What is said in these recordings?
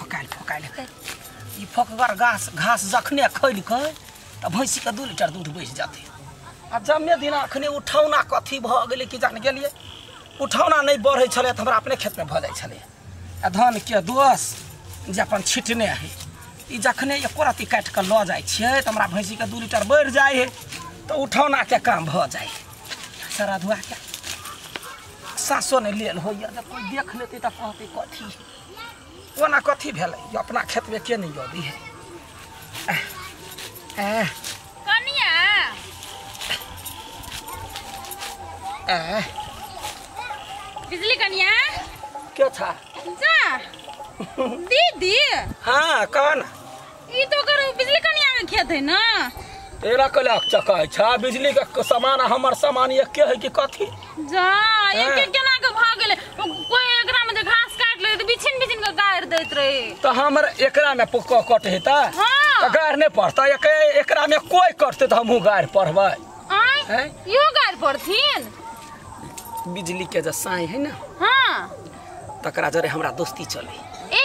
फकाइल ई फकगर घास जखने खैल के त भैंसी के 2 लीटर दूध बेच जाते आ जम्मे दिन अखने उठौना कथी भ गेलै कि जान गेलिए उठौना नहीं बढ़े छले त हमरा अपने खेत में भ जाय छले आ धान के दोस जे अपन छिटने है ई जखने एको राति काट के ल जाय छियै त हमरा भैंसी के 2 लीटर बढ़ जाय है तो उठौना के काम भ जाय सारा धुआ के सासो ने लेल होइया जब कोई देख लेते त कहते कथी ओना कथी भेलै ये अपना खेत में के नहीं योदी है कनिया बिजली कनिया क्या था जा दीदी हाँ कौन ई तो करो बिजली कनिया के खेत है ना तेरा कलक चका छा बिजली का सामान हमर सामान एक के है कि कथी जा एक केना के भाग गेले कोई एकरा में जे घास काट ले त बिछिन के गाड़ देत रहे तो हमर एकरा में पुक्का कट है त हां गाड़ नहीं पड़ता एकरा में कोई कटते त हमहु गाड़ पड़बै हैं यो गाड़ पड़थिन बिजली के जे साई है ना हां तकरा जरे हमरा दोस्ती चले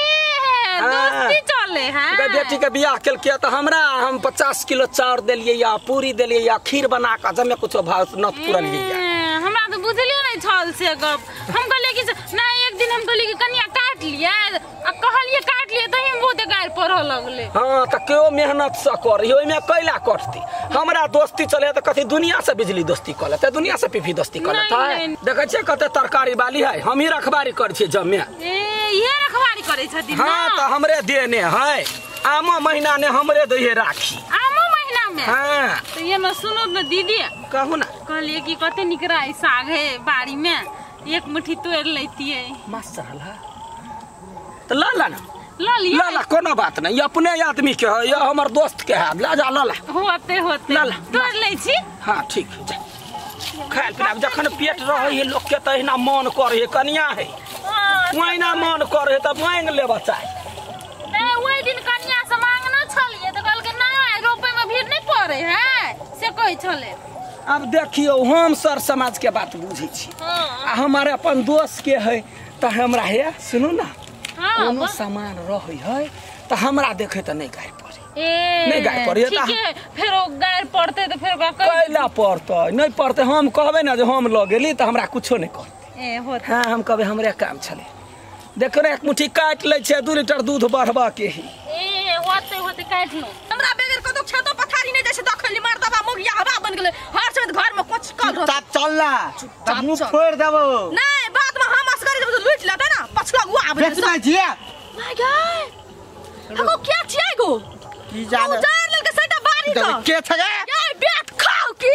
दोस्ती चले हैं बेटी के बियाह केल के त हमरा हम 50 किलो चाउर देलिए या पूरी देलिए या खीर बना के जमे कुछो भाव न पुरलिए हमरा तो बुझलिए नहीं छल से गप हम कहले कि ना एक दिन हम कहली कि कनिया काट लिए आ कहलिए काट लिए त हम बहुत गाड़ पढ़ लगले हां त केओ मेहनत से करी ओइ में कैला कटती हमरा दोस्ती चले त कथी दुनिया से बिजली दोस्ती कर लेते दुनिया से पीफी दोस्ती कर लेते देखे छ कते तरकारी वाली है हम ही रखबारी कर छी जमे ये रखवारी करे छथिन ना हां त हमरे देने है आमो महीना ने हमरे दहिए राखी आमो महीना में हां तो ये न सुनो न दीदी कहू ना कहलिए कि कते निकरा साग है बाड़ी में एक मुट्ठी तोड़ लेतिए माशाल्लाह त ला ना लिया ला कोनो बात नहीं अपने आदमी के है ये हमर दोस्त के है ला जा ला होते ला तोड़ ले छी हां ठीक है खाए पिलाब जखन पेट रहे है लोग के तहिना मन करे कनिया है ओइना मन करे त मांग ले बच्चा नहीं ओइ दिन कन्या से मांगना छलिए त कहल के ना रोपे में भीड़ नहीं पड़े है से कहि छले अब देखियो हम सर समाज के बात बुझै छी आ हमारे अपन दोस्त के है त हमरा है सुनो ना कोनो सामान रहे है त हमरा देखे त नहीं गाय पड़े नहीं गाय पड़े त ठीक है फिर गाय पड़ते त फिर कैला पड़ते नहीं पड़ते हम कहबे ना जे हम ल गेली त हमरा कुछो नहीं करते होत हां हम कहबे हमरे काम चले देखो ना एक मुट्ठी काट ले छे 2 लीटर दूध बढ़वा के ही होते काट लो हमरा बेगर कतो खेतो पथारी नहीं जैसे दखली मार दबा मुगिया हवा बन गेले हर समय घर में कुछ कर चुपचाप चल ना तब मुंह फोड़ देबो नहीं बाद में हम असगरी जब लूट लेता ना पछला हुआ आबे बेच ना जिया माय गॉड हमको क्या चाहिए गो की जाने उजार लगे सेटा बारी का के छगे ये बेट खाओ की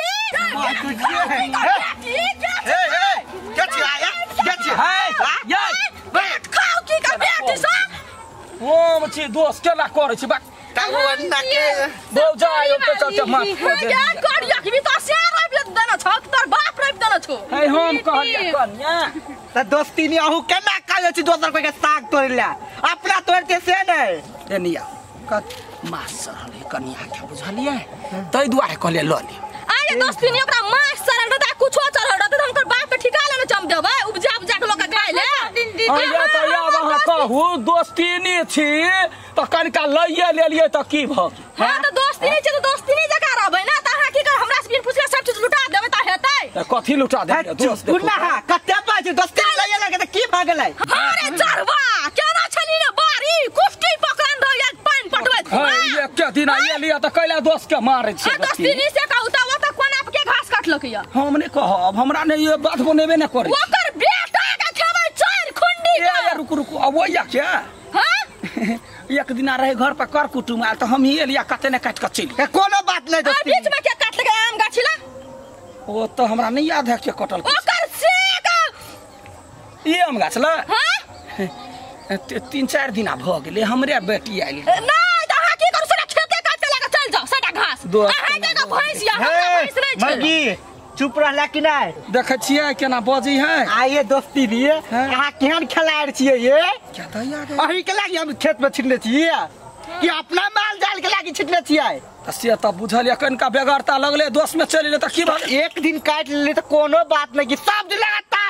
क्या चाहिए क्या चाहिए ये बेट खाओ की का बेट सा ओ मछी दोस्त केला करे छी बा तगवन्ना के बौ जायो त चल मार क्या करिया कि तो शेर रब देना छ तोर बाप रब देना छ है हम कहलिए कन्या त दोस्ती नि आहू केना कहै छी दोसर कोइ के साग तोड़ ले अपना तोड़ते से नहीं एनिया कत मासर कन्या के बुझलिए तै दुआरे कहले ल ले अरे दोस्ती नि ओकरा मास सरल त कुछो चढ़ल त हमकर बाप के ठिकाना न चम देबै उपजा के लोग गाय ले अरे त या वहां कहू दोस्ती नि छी त कनका लइए लेलिए त की भ हां त दोस्ती नि छ त दोस्ती नि जका रहबै ना त अहाँ की कर हमरा से बिन पूछले सब चीज लुटा देबै त हेतै कथी लुटा दे दोस्त गुन्ना हा कते पाछ दोस्ती लइए लगे त की भ गेलै अरे चरवा केना छली रे बारी कुफ्ती पकड़न रह पानी पटबै है एक दिन आइए लिया त कैला दोस्त के मारे छी दोस्ती नि से कहू त ओता कोना के घास काटलक या हम ने कहब हमरा ने ये बात बनेबे न करे ओकर बेटा के खेबै चार खुंडी ए रुक अब ओया क्या हां एक दिन रहे घर पर कर कुटुम आल तो हम ही लिया कते ने काट के चली कोनो बात नहीं दोस्ती बीच में क्या काट लगे आम गाछिला ओ तो हमरा नहीं याद है के कटल ओकर से ये आम गाछला हां 3-4 दिन भ गेले हमरे बेटी आइल नहीं त अहाँ की करू से खेते काटे लगा चल जाओ सेटा घास अहाँ के भैंस या हमरा भैंस नहीं छै मगी चुप रहला कि नहीं देखे छिए केना बजी है आइए दोस्ती भी यहाँ केहन खिलाड़ छिए ये क्या त याद अही के लागी हम खेत में छिटने छिए कि अपना माल जाल के लागी छिटने छिए से त बुझल कनका बेगरता लगले दोस्त में चलिले त की एक दिन काट ले तो कोनो बात नहीं कि सब दिन लगातार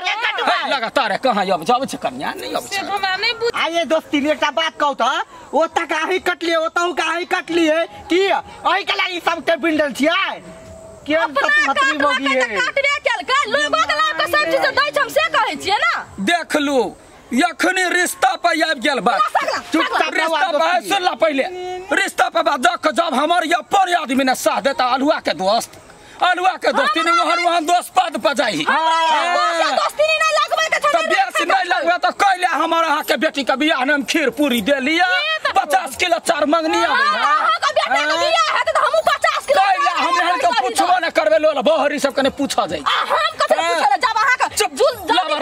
लगातार कहाँ अब जाब छ कन्या नहीं अब से हमरा नहीं बुझ आइए दोस्ती ने एकटा बात कहू त ओता काहे कटलिए ओता काहे कटलिए की अही के लागि सब के बिल्डर छियै केन खतरी मोगी है काटबे केल का लोगो के लाग के सब चीज दै हम से कहै छियै ना देख लू यखनी रिश्ता पे आबि गेल बात चुपचाप रिश्ता पे सुन ला पहले रिश्ता पे बात देख जब हमर या पर आदमी ने साथ देता अलुआ के दोस्ती ने वहां दोस्त पद पर जाई दोस्ती नहीं लगबै के तो बेस नहीं लगबे तो कहले हमर अहाँ के बेटी के बियाह में खीर पूरी दे लिया 50 किलो चार मंगनी आबे हां का बेटा के बियाह है त हम 50 किलो कहले हम के पूछबो न करबे लो बहरी सब कने पूछा जाई हम कते पूछले जब अहाँ के जुल लवर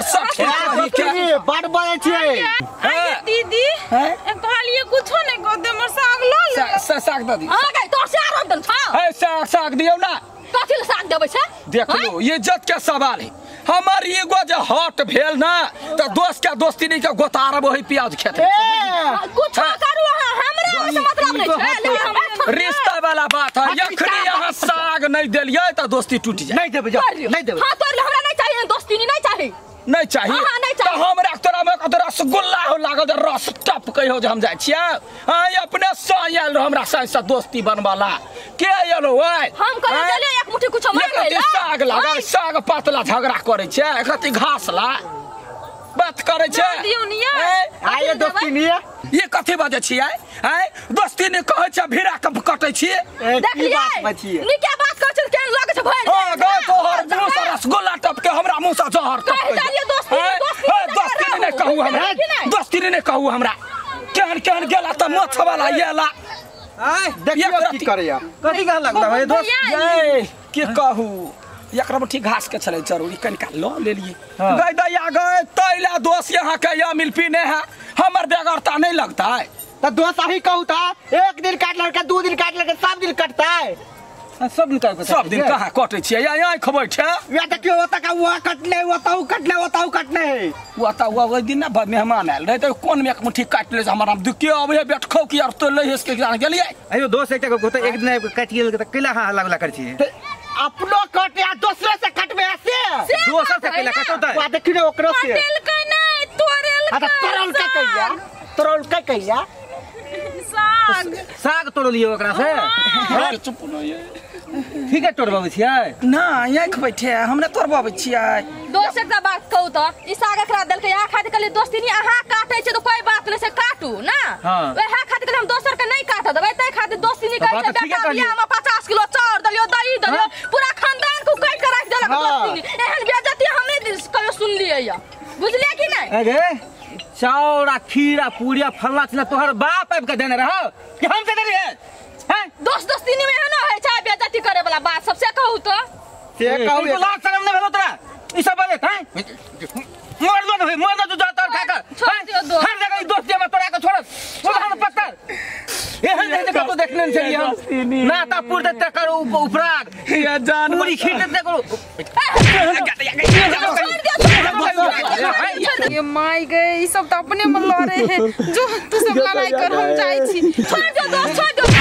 सब बड़ बड़े छियै दीदी कहलिए कुछो नहीं कह दे मोर साग लो ले साग दे दी हां गई तो से आराम दन छ है साग दियो ना कथि ले साग देबै छै देख लो ये इज्जत के सवाल है हमार एगो जे हट भेल ना तो दोस्त के दोस्ती नहीं के गोतार वही प्याज खेते कुछ करू हमरा से मतलब नहीं छै रिश्ता वाला बात है यखनी यहाँ साग नहीं देलिए तो दोस्ती टूट जाए नहीं देबै नहीं देबै हां तो हमरा नहीं चाहिए दोस्ती नहीं चाहिए नहीं चाहिए तो हमरा तोरा में तो रसगुल्ला हो लागल रस टप कहियो जे हम जाय छियै अपने सायल हमरा से दोस्ती बनवाला के एलो ओए हम करे चले एक मुट्ठी कुछ मार ले साग लागल साग पातला झगड़ा करे छै एकरती घास ला बात करे छै दियो निया आइए दोस्ती निया ये कथि बाजे छियै दोस्ती ने कहै छै भिड़ा के कटै छियै देख लियै निके बात कर छै केन लागे छै भैर हां गो तोहर मुंह से रसगुल्ला टप के हमरा मुंह से जहर टप कह डालिए दोस्ती ने कहू हमरा दोस्ती ने कहू हमरा केहन गेला त मोछ वाला येला देखियो की करैया कथि कह लगला भाई दोस्त के कहू एकरा मुट्ठी घास के चले जरूरी कनिका लो ले लिए गई दैया गई तैला दोस्त यहाँ के या मिल पीने है हमर बेगरता नहीं लगता है तो दोस्त अही कहू था एक दिन काट लड़का 2 दिन काट लड़का 7 दिन कटता है सब दिन कहाँ कटे छियै यहाँ खबर छै या त के ओता का वो कटले ओताऊ कटले ओता ओइ दिन ना मेहमान आयल रहे तो कोन में एक मुट्ठी काट ले हमरा दुके अबे बैठखौ की और तो ले हेस के गेलियै अयो दोस्त एकटा को एक दिन काट गेल त कैला हल्ला कर छी अपनो कट या दूसरे से कटबे से दोसर से कैला कटौता वा देखिने ओकरो से तेल का नहीं तोरेल का तोरल का कहिया साग तोड़ लियो ओकरा से चुप न ये ठीक है तोड़बाबै छियै ना यहाँ बैठे हमने तोड़बाबै छियै दोस्त एकटा बात कहू त ई साग एकरा देलकै यहाँ खातिर कहली दोस्ती नहीं अहाँ काटै छै तो कोई बात नहीं से काटू ना वह खातिर कहली हम दोसर के नहीं काट देबै तै खातिर दोस्ती नहीं कहै छै बेटा बियाह में 50 किलो चाउर दलियो दही दलियो पूरा खानदान को काट के रख देलक दोस्ती नहीं एहन बेइज्जती हमने कहियो सुन लियै या बुझलियै कि नहीं अरे चाउर खीरा पूरिया फल्ला चिना तोहर बाप आबि के देने रहो कि हम से देने हैं दोस्ती नहीं में ना है चाहे बेइज्जती करे वाला बात सबसे कहू तो से कहू लाख शर्म नहीं भेलो तोरा ई सब बात हैं मर दो तू जाता खा कर हर जगह ई दोस्ती में तोरा के छोड़ उधर पत्थर एहन नहीं तो देखने चाहिए हम नाता पूर देते करो उपराग या जान पूरी खींच देते करो ये माई गए ये सब तो अपने में लड़े हैं जो तू सब लड़ाई कर हम जाई छी छोड़ दो दोस्त छोड़ दो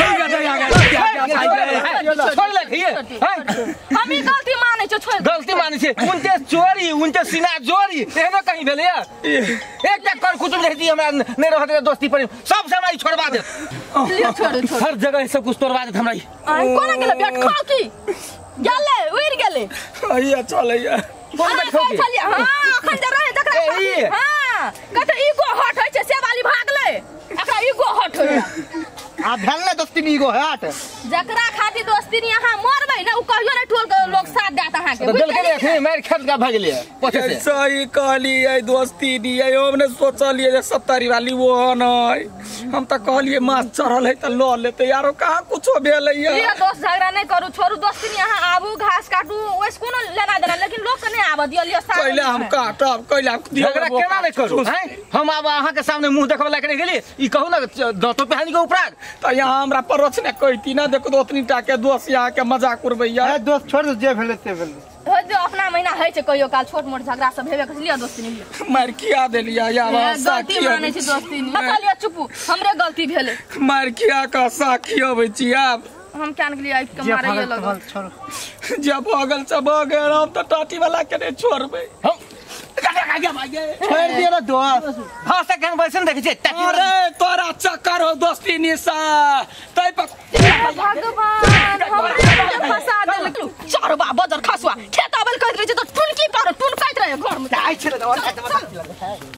छोड़ ले ये हम ही गलती माने छ छोड़ गलती माने छे उनके चोरी उनके सीना जोरी एहनो कहीं भेले एकटा कर कुटुम रहती हमरा नहीं रहते दोस्ती पर सब से हमरा छोड़वा दे छोड़ हर जगह सब कुछ तोड़वा दे हमरा कोना गेले बैठ खाओ की गेले उड़ गेले आइया चलैया कोन बैठ खाओ की हां अखन जे रहे तकरा हां कत ईगो हट होय छै से वाली भागले एकरा ईगो हट होय आ भेलने दोस्ती नी गो हट जकरा खातिर दोस्ती नी अहाँ मरबै ना उ कहियो नै ठोल के लोग साथ देत अहाँ के दिल के देखे मार खेत का भागले पछे से सही कहली है दोस्ती दी है हमने सोचलिए जे 70 वाली वो नहीं हम तो कहलिए माछ चढ़ल है त ल लेते यारो कहां कुछो भेलै है ये दोस्त झगड़ा नहीं करू छोड़ू दोस्ती नी अहाँ आबू घास काटू ओस कोनो लेना देना लेकिन लोग के नहीं आबा दियो लियो साथ पहले हम काटब कैला झगड़ा केना नहीं करू हैं हम अब अहाँ के सामने मुंह देखबा लायक नहीं गेली ई कहू ना दांतो पे हानि के उपराग तो यहाँ हमरा परोछ ने कहती ना देखो ओतनी टा के दोस्त यहाँ के मजाक उड़बैया दोस्त छोड़ जे भेले से भेले हो जो अपना महीना है छै कहियो काल छोट मोट झगड़ा सब हेबे कर लिया दोस्ती नहीं मार किया देलिया यार गलती माने छै दोस्ती नहीं चलिए चुप हमरे गलती भेले मार किया का साखी होबै छी आब हम क्या के लिए आई के मारे ये लोग जब बगल से बगल हम तो टाटी वाला के नहीं छोड़बै हम आ गया भाई छोड़ दियो ना दोस्त हां से केन बैसन देखे छे अरे तोरा चक्कर हो दोस्ती निशा तै पर भगवान हमरा फंसा देलक चारबा बजर खसवा खेत आबल कहत रहे छै तो टुनकी पर टुन काट रहे घर में आइ छे